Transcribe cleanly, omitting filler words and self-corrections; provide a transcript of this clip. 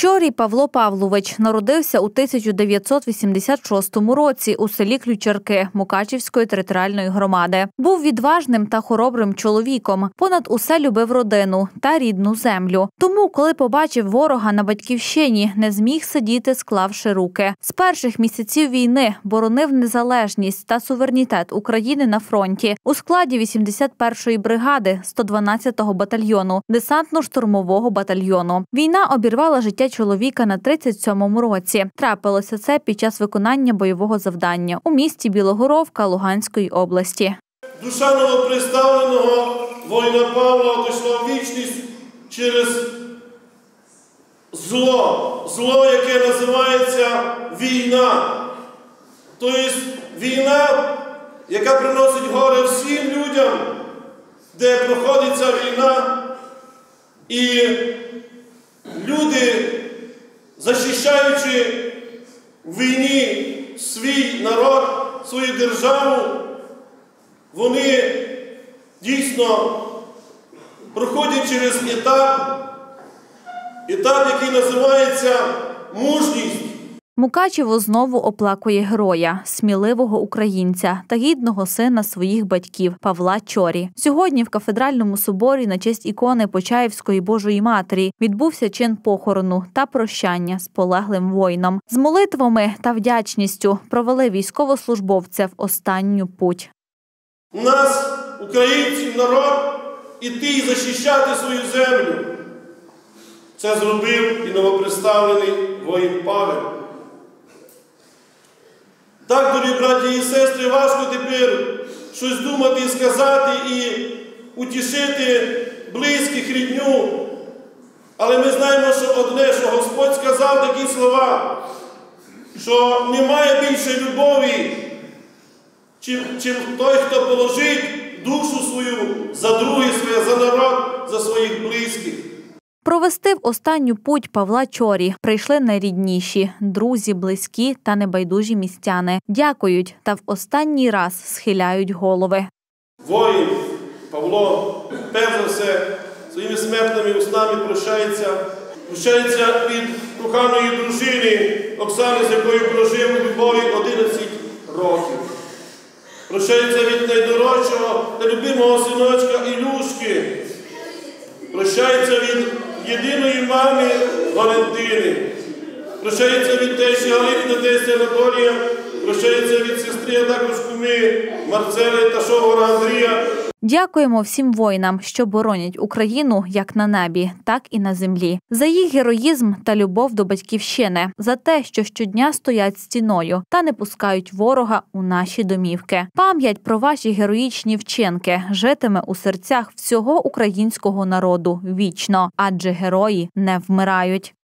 Чорій Павло Павлович народився у 1986 році у селі Ключарки Мукачівської територіальної громади. Був відважним та хоробрим чоловіком. Понад усе любив родину та рідну землю. Тому, коли побачив ворога на батьківщині, не зміг сидіти, склавши руки. З перших місяців війни боронив незалежність та суверенітет України на фронті у складі 81-ї бригади 112-го батальйону, десантно-штурмового батальйону. Війна обірвала життя чоловіка на 37-му році. Трапилося це під час виконання бойового завдання у місті Білогоровка Луганської області. Душа новоприставленого воїна Павла одійшла в вічність через зло, яке називається війна. Тобто війна, яка приносить горе всім людям, де проходить ця війна, і люди, захищаючи в війні свій народ, свою державу, вони дійсно проходять через етап, який називається мужність. Мукачево знову оплакує героя, сміливого українця та гідного сина своїх батьків Павла Чорі. Сьогодні в Кафедральному соборі на честь ікони Почаївської Божої Матері відбувся чин похорону та прощання з полеглим воїном. З молитвами та вдячністю провели військовослужбовця в останню путь. У нас, українців, народ, іти і захищати свою землю. Це зробив і новоприставлений воїн Павел. Так, дорогі браті і сестри, важко тепер щось думати і сказати, і утішити близьких, рідню. Але ми знаємо, що одне, що Господь сказав такі слова, що немає більше любові, чим той, хто положить душу свою за друге своє, за народ, за своїх близьких. Провести в останню путь Павла Чорі прийшли найрідніші – друзі, близькі та небайдужі містяни. Дякують та в останній раз схиляють голови. Воїн Павло, перш за все, своїми смертними устами прощається від коханої дружини Оксани, з якою прожив у любові 11 років. Прощається від найдорожчого та любимого синочка Ілюшки. Прощається від єдиної мами Валентини. Прощається від тещі Галини та тестя Анатолія. Прощається від сестри, а також куми Марцели та шогора Андрія. Дякуємо всім воїнам, що боронять Україну як на небі, так і на землі. За їх героїзм та любов до батьківщини. За те, що щодня стоять стіною та не пускають ворога у наші домівки. Пам'ять про ваші героїчні вчинки житиме у серцях всього українського народу вічно. Адже герої не вмирають.